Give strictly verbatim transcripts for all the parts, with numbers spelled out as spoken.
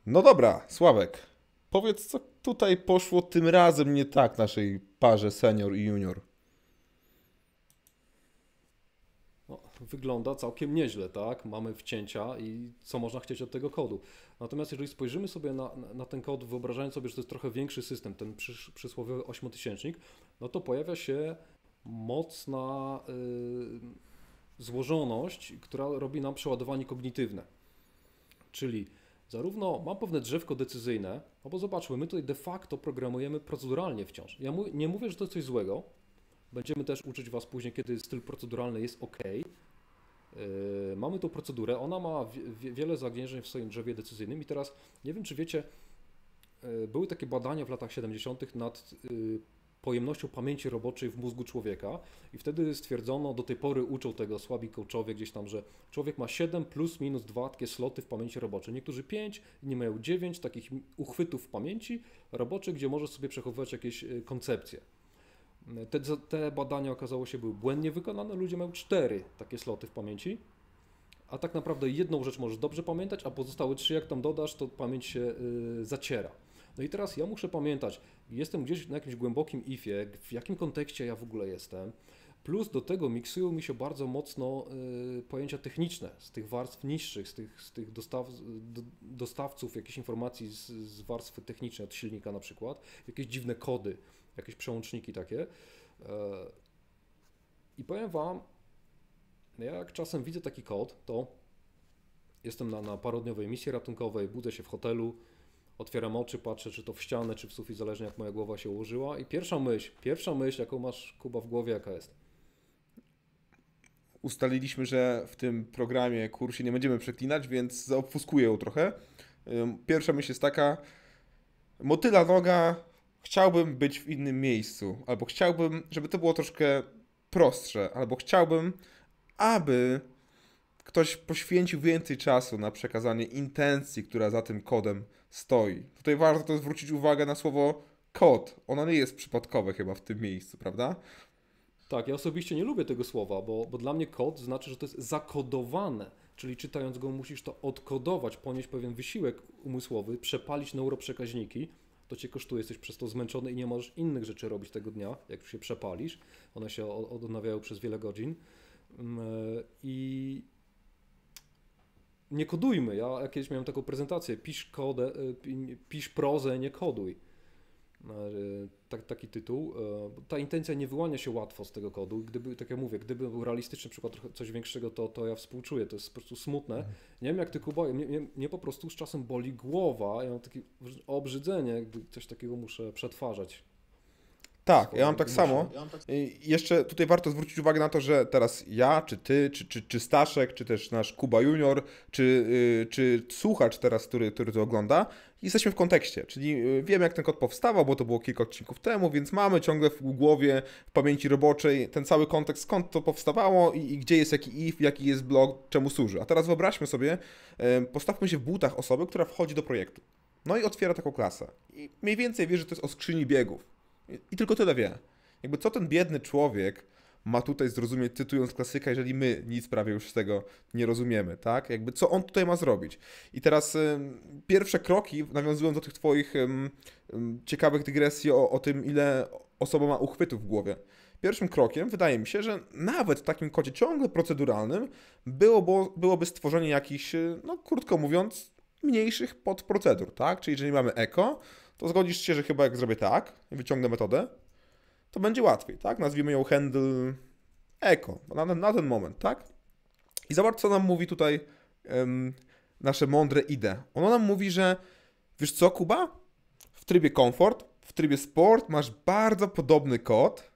No dobra, Sławek, powiedz, co tutaj poszło tym razem nie tak naszej parze senior i junior. No, wygląda całkiem nieźle, tak? Mamy wcięcia i co można chcieć od tego kodu. Natomiast jeżeli spojrzymy sobie na, na ten kod, wyobrażając sobie, że to jest trochę większy system, ten przy, przysłowiowy ośmiotysięcznik, no to pojawia się mocna y, złożoność, która robi nam przeładowanie kognitywne. Czyli zarówno mam pewne drzewko decyzyjne, no bo zobaczmy, my tutaj de facto programujemy proceduralnie wciąż. Ja mu, nie mówię, że to jest coś złego. Będziemy też uczyć Was później, kiedy styl proceduralny jest ok. Yy, mamy tą procedurę, ona ma wie, wiele zagiężeń w swoim drzewie decyzyjnym i teraz nie wiem, czy wiecie, yy, były takie badania w latach siedemdziesiątych nad yy, pojemnością pamięci roboczej w mózgu człowieka i wtedy stwierdzono, do tej pory uczą tego słabi coachowie gdzieś tam, że człowiek ma siedem plus minus dwa takie sloty w pamięci roboczej. Niektórzy pięć, inni mają dziewięć takich uchwytów w pamięci roboczej, gdzie możesz sobie przechowywać jakieś koncepcje. Te, te badania okazało się były błędnie wykonane, ludzie mają cztery takie sloty w pamięci, a tak naprawdę jedną rzecz możesz dobrze pamiętać, a pozostałe trzy jak tam dodasz, to pamięć się y, zaciera. No i teraz ja muszę pamiętać, jestem gdzieś na jakimś głębokim ifie, w jakim kontekście ja w ogóle jestem, plus do tego miksują mi się bardzo mocno y, pojęcia techniczne z tych warstw niższych, z tych, z tych dostaw, do, dostawców jakichś informacji z, z warstwy technicznej, od silnika na przykład, jakieś dziwne kody, jakieś przełączniki takie. I powiem Wam, ja jak czasem widzę taki kod, to jestem na, na parodniowej misji ratunkowej, budzę się w hotelu, otwieram oczy, patrzę, czy to w ścianę, czy w sufit, zależnie jak moja głowa się ułożyła. I pierwsza myśl, pierwsza myśl, jaką masz, Kuba, w głowie, jaka jest? Ustaliliśmy, że w tym programie, kursie nie będziemy przeklinać, więc zaobfuskuję ją trochę. Pierwsza myśl jest taka, motyla noga, chciałbym być w innym miejscu, albo chciałbym, żeby to było troszkę prostsze, albo chciałbym, aby ktoś poświęcił więcej czasu na przekazanie intencji, która za tym kodem stoi. Tutaj warto to zwrócić uwagę na słowo kod. Ono nie jest przypadkowe chyba w tym miejscu, prawda? Tak, ja osobiście nie lubię tego słowa, bo, bo dla mnie kod znaczy, że to jest zakodowane, czyli czytając go musisz to odkodować, ponieść pewien wysiłek umysłowy, przepalić neuroprzekaźniki, to cię kosztuje, jesteś przez to zmęczony i nie możesz innych rzeczy robić tego dnia, jak już się przepalisz, one się odnawiają przez wiele godzin i nie kodujmy, ja jakieś miałem taką prezentację, pisz, kodę, pisz prozę, nie koduj. Tak, taki tytuł. Ta intencja nie wyłania się łatwo z tego kodu. Gdyby, tak jak mówię, gdyby był realistyczny przykład coś większego, to, to ja współczuję. To jest po prostu smutne. Nie wiem jak ty, Kuba, mnie, mnie, mnie po prostu z czasem boli głowa. Ja mam takie obrzydzenie, gdy coś takiego muszę przetwarzać. Tak, ja mam tak samo. I jeszcze tutaj warto zwrócić uwagę na to, że teraz ja, czy ty, czy, czy, czy Staszek, czy też nasz Kuba Junior, czy, yy, czy słuchacz teraz, który, który to ogląda, jesteśmy w kontekście, czyli wiemy jak ten kod powstawał, bo to było kilka odcinków temu, więc mamy ciągle w głowie, w pamięci roboczej ten cały kontekst, skąd to powstawało i, i gdzie jest jaki if, jaki jest blok, czemu służy. A teraz wyobraźmy sobie, yy, postawmy się w butach osoby, która wchodzi do projektu. No i otwiera taką klasę. I mniej więcej wie, że to jest o skrzyni biegów. I tylko tyle wie. Jakby co ten biedny człowiek ma tutaj zrozumieć, cytując klasyka, jeżeli my nic prawie już z tego nie rozumiemy, tak? Jakby co on tutaj ma zrobić? I teraz y, pierwsze kroki, nawiązując do tych twoich y, y, ciekawych dygresji o, o tym, ile osoba ma uchwytów w głowie. Pierwszym krokiem wydaje mi się, że nawet w takim kodzie ciągle proceduralnym byłoby, byłoby stworzenie jakichś, no krótko mówiąc, mniejszych podprocedur, tak? Czyli jeżeli mamy eko, to zgodzisz się, że chyba jak zrobię tak i wyciągnę metodę, to będzie łatwiej, tak? Nazwijmy ją handle echo, na, na ten moment, tak? I zobacz, co nam mówi tutaj um, nasze mądre I D E. Ono nam mówi, że wiesz co, Kuba? W trybie comfort, w trybie sport masz bardzo podobny kod,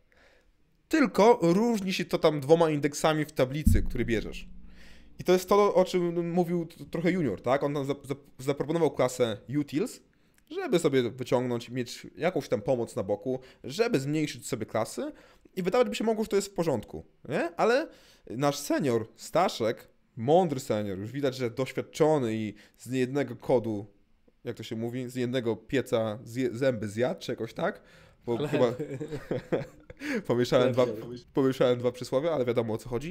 tylko różni się to tam dwoma indeksami w tablicy, który bierzesz. I to jest to, o czym mówił trochę Junior, tak? On nam zaproponował klasę utils, żeby sobie wyciągnąć, mieć jakąś tam pomoc na boku, żeby zmniejszyć sobie klasy i wydawać by się mogło, że to jest w porządku, nie? Ale nasz senior, Staszek, mądry senior, już widać, że doświadczony i z niejednego kodu, jak to się mówi, z jednego pieca zje, zęby zjadł, czy jakoś tak, bo ale... chyba pomieszałem, dwa, pomieszałem dwa przysłowia, ale wiadomo o co chodzi.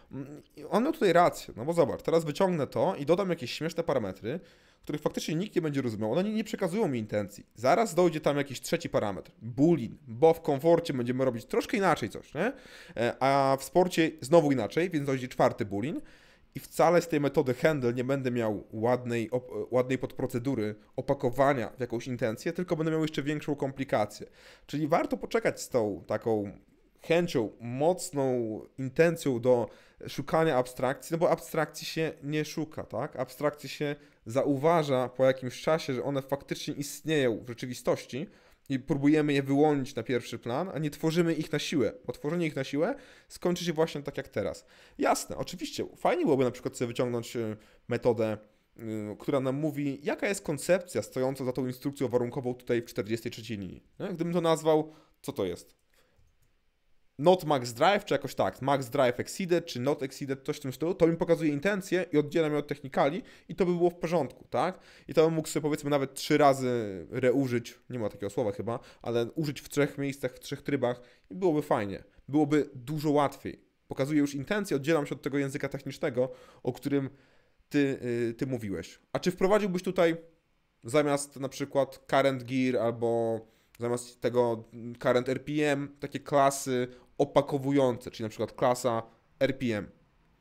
On miał tutaj rację, no bo zobacz, teraz wyciągnę to i dodam jakieś śmieszne parametry, których faktycznie nikt nie będzie rozumiał. One nie, nie przekazują mi intencji. Zaraz dojdzie tam jakiś trzeci parametr, boolean, bo w komforcie będziemy robić troszkę inaczej coś, nie? A w sporcie znowu inaczej, więc dojdzie czwarty boolean. I wcale z tej metody handle nie będę miał ładnej, op, ładnej podprocedury opakowania w jakąś intencję, tylko będę miał jeszcze większą komplikację. Czyli warto poczekać z tą taką chęcią, mocną intencją do szukania abstrakcji, no bo abstrakcji się nie szuka, tak? Abstrakcji się zauważa po jakimś czasie, że one faktycznie istnieją w rzeczywistości i próbujemy je wyłonić na pierwszy plan, a nie tworzymy ich na siłę, bo tworzenie ich na siłę skończy się właśnie tak jak teraz. Jasne, oczywiście, fajnie byłoby na przykład sobie wyciągnąć metodę, która nam mówi, jaka jest koncepcja stojąca za tą instrukcją warunkową tutaj w czterdziestej trzeciej linii. Gdybym to nazwał, co to jest? Not max drive, czy jakoś tak, max drive exceeded, czy not exceeded, coś w tym stylu, to mi pokazuje intencję i oddziela mnie od technikali i to by było w porządku, tak? I to bym mógł sobie powiedzmy nawet trzy razy reużyć, nie ma takiego słowa chyba, ale użyć w trzech miejscach, w trzech trybach i byłoby fajnie. Byłoby dużo łatwiej. Pokazuje już intencję, oddzielam się od tego języka technicznego, o którym ty, yy, ty mówiłeś. A czy wprowadziłbyś tutaj zamiast na przykład current gear albo zamiast tego current R P M, takie klasy opakowujące, czyli na przykład klasa R P M?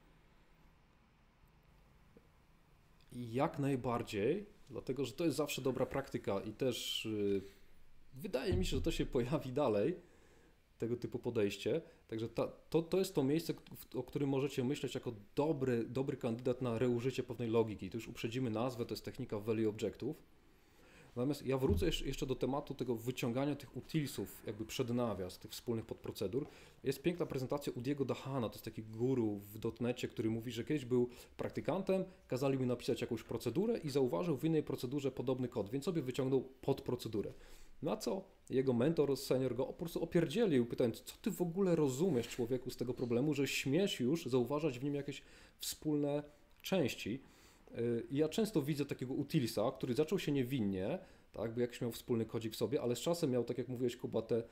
Jak najbardziej, dlatego że to jest zawsze dobra praktyka i też yy, wydaje mi się, że to się pojawi dalej, tego typu podejście. Także ta, to, to jest to miejsce, o którym możecie myśleć jako dobry, dobry kandydat na reużycie pewnej logiki. Tu już uprzedzimy nazwę, to jest technika Value Objectów. Natomiast ja wrócę jeszcze do tematu tego wyciągania tych utilsów, jakby przed nawias, tych wspólnych podprocedur. Jest piękna prezentacja Udiego Dahana, to jest taki guru w dotnecie, który mówi, że kiedyś był praktykantem, kazali mu napisać jakąś procedurę i zauważył w innej procedurze podobny kod, więc sobie wyciągnął podprocedurę. Na co jego mentor, senior go po prostu opierdzielił, pytając, co ty w ogóle rozumiesz, człowieku, z tego problemu, że śmiesz już zauważać w nim jakieś wspólne części. I ja często widzę takiego utilsa, który zaczął się niewinnie, tak, bo jakiś miał wspólny kodzik w sobie, ale z czasem miał, tak jak mówiłeś, Kuba, te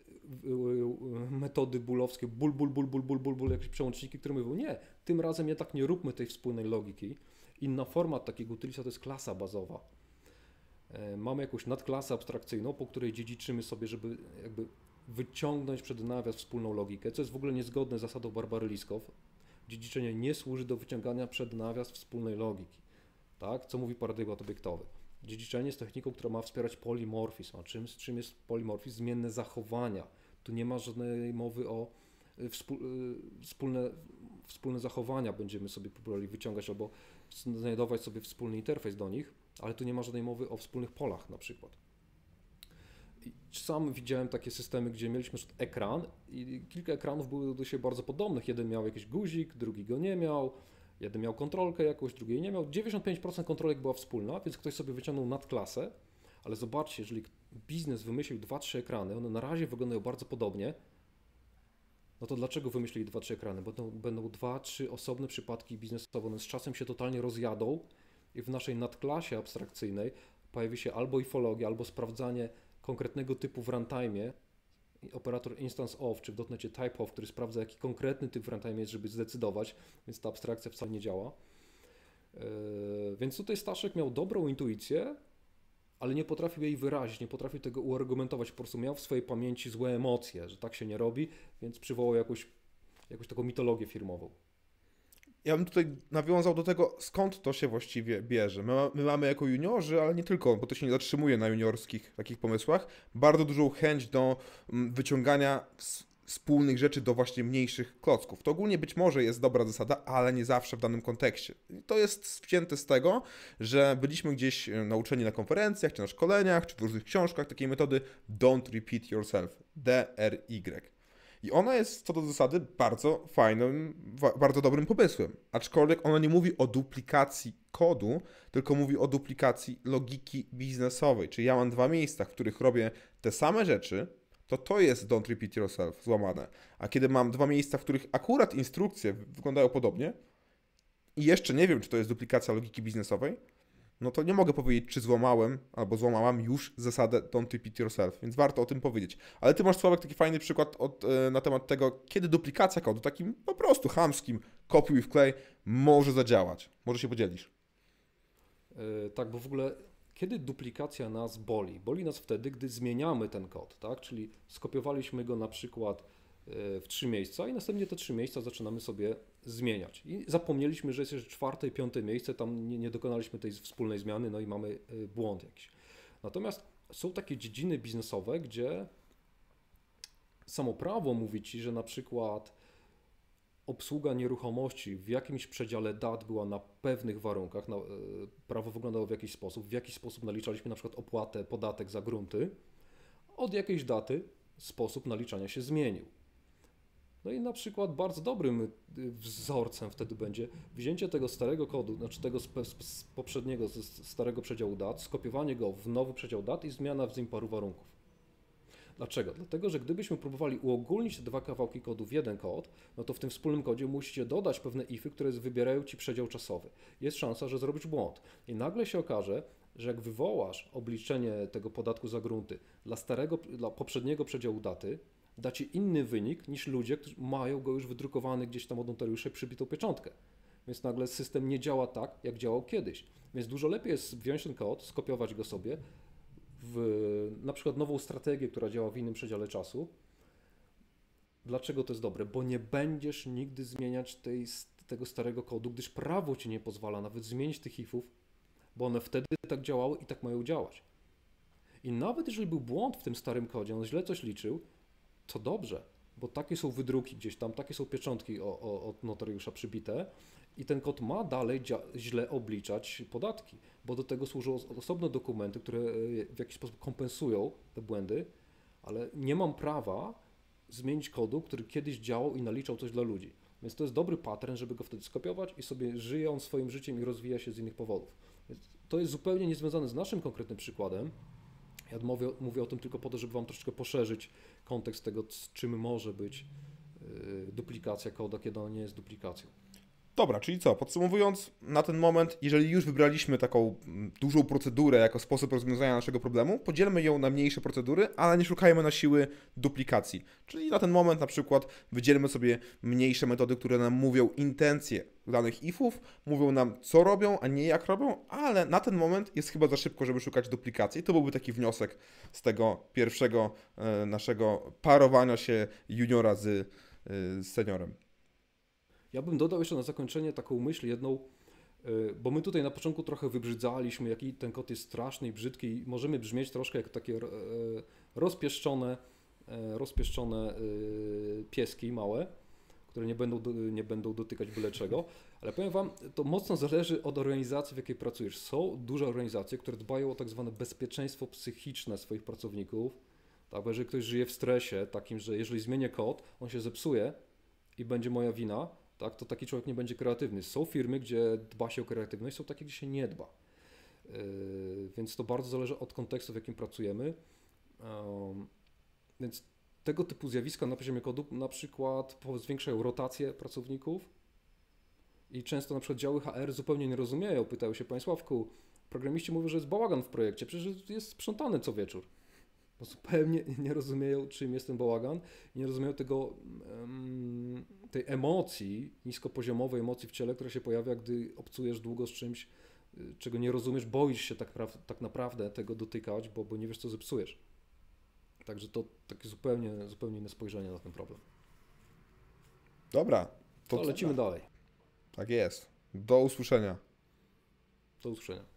metody bulowskie, ból, ból, ból, ból, ból, ból, ból, jakieś przełączniki, które mówią, nie, tym razem jednak nie róbmy tej wspólnej logiki. Inna forma takiego utilsa to jest klasa bazowa. Mamy jakąś nadklasę abstrakcyjną, po której dziedziczymy sobie, żeby jakby wyciągnąć przed nawias wspólną logikę, co jest w ogóle niezgodne z zasadą Barbary Liskov. Dziedziczenie nie służy do wyciągania przed nawias wspólnej logiki. Tak? Co mówi paradygmat obiektowy? Dziedziczenie jest techniką, która ma wspierać polimorfizm. A czym, czym jest polimorfizm? Zmienne zachowania. Tu nie ma żadnej mowy o wspólne, wspólne zachowania. Będziemy sobie próbowali wyciągać albo znajdować sobie wspólny interfejs do nich, ale tu nie ma żadnej mowy o wspólnych polach na przykład. I sam widziałem takie systemy, gdzie mieliśmy ekran i kilka ekranów było do siebie bardzo podobnych. Jeden miał jakiś guzik, drugi go nie miał, jeden miał kontrolkę jakąś, drugi jej nie miał. dziewięćdziesiąt pięć procent kontrolek była wspólna, więc ktoś sobie wyciągnął nadklasę, ale zobaczcie, jeżeli biznes wymyślił dwa trzy ekrany, one na razie wyglądają bardzo podobnie, no to dlaczego wymyślili dwa trzy ekrany? Bo to będą dwa trzy osobne przypadki biznesowe, one z czasem się totalnie rozjadą i w naszej nadklasie abstrakcyjnej pojawi się albo ifologia, albo sprawdzanie konkretnego typu w runtime, operator instance of, czy w dotnecie type of, który sprawdza, jaki konkretny typ w runtime jest, żeby zdecydować, więc ta abstrakcja wcale nie działa. Yy, więc tutaj Staszek miał dobrą intuicję, ale nie potrafił jej wyrazić, nie potrafił tego uargumentować, po prostu miał w swojej pamięci złe emocje, że tak się nie robi, więc przywołał jakąś, jakąś taką mitologię firmową. Ja bym tutaj nawiązał do tego, skąd to się właściwie bierze. My, my mamy jako juniorzy, ale nie tylko, bo to się nie zatrzymuje na juniorskich takich pomysłach, bardzo dużą chęć do wyciągania wspólnych rzeczy do właśnie mniejszych klocków. To ogólnie być może jest dobra zasada, ale nie zawsze w danym kontekście. I to jest wcięte z tego, że byliśmy gdzieś nauczeni na konferencjach, czy na szkoleniach, czy w różnych książkach takiej metody don't repeat yourself, D R Y. I ona jest co do zasady bardzo fajnym, bardzo dobrym pomysłem. Aczkolwiek ona nie mówi o duplikacji kodu, tylko mówi o duplikacji logiki biznesowej. Czyli ja mam dwa miejsca, w których robię te same rzeczy, to to jest don't repeat yourself złamane. A kiedy mam dwa miejsca, w których akurat instrukcje wyglądają podobnie i jeszcze nie wiem, czy to jest duplikacja logiki biznesowej, no to nie mogę powiedzieć, czy złamałem albo złamałam już zasadę don't repeat yourself, więc warto o tym powiedzieć. Ale ty masz, Sławek, taki fajny przykład od, na temat tego, kiedy duplikacja kodu, takim po prostu chamskim kopiuj wklej, może zadziałać. Może się podzielisz. Yy, tak, bo w ogóle kiedy duplikacja nas boli? Boli nas wtedy, gdy zmieniamy ten kod, tak? Czyli skopiowaliśmy go na przykład w trzy miejsca i następnie te trzy miejsca zaczynamy sobie zmieniać. I zapomnieliśmy, że jest jeszcze czwarte i piąte miejsce, tam nie, nie dokonaliśmy tej wspólnej zmiany, no i mamy błąd jakiś. Natomiast są takie dziedziny biznesowe, gdzie samo prawo mówi Ci, że na przykład obsługa nieruchomości w jakimś przedziale dat była na pewnych warunkach, na, prawo wyglądało w jakiś sposób, w jakiś sposób naliczaliśmy na przykład opłatę, podatek za grunty, od jakiejś daty sposób naliczania się zmienił. No i na przykład bardzo dobrym wzorcem wtedy będzie wzięcie tego starego kodu, znaczy tego z, z poprzedniego, z starego przedziału dat, skopiowanie go w nowy przedział dat i zmiana w nim paru warunków. Dlaczego? Dlatego, że gdybyśmy próbowali uogólnić te dwa kawałki kodu w jeden kod, no to w tym wspólnym kodzie musicie dodać pewne ify, które wybierają Ci przedział czasowy. Jest szansa, że zrobisz błąd. I nagle się okaże, że jak wywołasz obliczenie tego podatku za grunty dla starego, dla poprzedniego przedziału daty, da Ci inny wynik niż ludzie, którzy mają go już wydrukowany gdzieś tam od notariusza i przybitą pieczątkę. Więc nagle system nie działa tak, jak działał kiedyś. Więc dużo lepiej jest wziąć ten kod, skopiować go sobie w na przykład nową strategię, która działa w innym przedziale czasu. Dlaczego to jest dobre? Bo nie będziesz nigdy zmieniać tej, tego starego kodu, gdyż prawo Ci nie pozwala nawet zmienić tych ifów, bo one wtedy tak działały i tak mają działać. I nawet jeżeli był błąd w tym starym kodzie, on źle coś liczył, to dobrze, bo takie są wydruki gdzieś tam, takie są pieczątki o, o, od notariusza przybite i ten kod ma dalej źle obliczać podatki, bo do tego służą osobne dokumenty, które w jakiś sposób kompensują te błędy, ale nie mam prawa zmienić kodu, który kiedyś działał i naliczał coś dla ludzi. Więc to jest dobry pattern, żeby go wtedy skopiować i sobie żyje on swoim życiem i rozwija się z innych powodów. Więc to jest zupełnie niezwiązane z naszym konkretnym przykładem. Ja mówię, mówię o tym tylko po to, żeby Wam troszeczkę poszerzyć kontekst tego, z czym może być yy, duplikacja koda, kiedy ona nie jest duplikacją. Dobra, czyli co? Podsumowując, na ten moment, jeżeli już wybraliśmy taką dużą procedurę jako sposób rozwiązania naszego problemu, podzielmy ją na mniejsze procedury, ale nie szukajmy na siły duplikacji. Czyli na ten moment na przykład wydzielmy sobie mniejsze metody, które nam mówią intencje danych ifów, mówią nam co robią, a nie jak robią, ale na ten moment jest chyba za szybko, żeby szukać duplikacji. I to byłby taki wniosek z tego pierwszego e, naszego parowania się juniora z, e, z seniorem. Ja bym dodał jeszcze na zakończenie taką myśl jedną, bo my tutaj na początku trochę wybrzydzaliśmy, jaki ten kod jest straszny i brzydki i możemy brzmieć troszkę jak takie rozpieszczone, rozpieszczone pieski małe, które nie będą, nie będą dotykać byle czego, ale powiem Wam, to mocno zależy od organizacji, w jakiej pracujesz. Są duże organizacje, które dbają o tak zwane bezpieczeństwo psychiczne swoich pracowników, tak, bo jeżeli ktoś żyje w stresie takim, że jeżeli zmienię kod, on się zepsuje i będzie moja wina, tak, to taki człowiek nie będzie kreatywny. Są firmy, gdzie dba się o kreatywność, są takie, gdzie się nie dba. Yy, więc to bardzo zależy od kontekstu, w jakim pracujemy. Yy, więc tego typu zjawiska na poziomie kodu na przykład zwiększają rotację pracowników i często na przykład działy H R zupełnie nie rozumieją. Pytają się, Panie Sławku, programiści mówią, że jest bałagan w projekcie, przecież jest sprzątany co wieczór. Bo zupełnie nie rozumieją, czym jest ten bałagan, nie rozumieją tego, tej emocji, niskopoziomowej emocji w ciele, która się pojawia, gdy obcujesz długo z czymś, czego nie rozumiesz, boisz się tak, pra- tak naprawdę tego dotykać, bo, bo nie wiesz, co zepsujesz. Także to takie zupełnie, zupełnie inne spojrzenie na ten problem. Dobra. To, to lecimy dalej. Tak jest. Do usłyszenia. Do usłyszenia.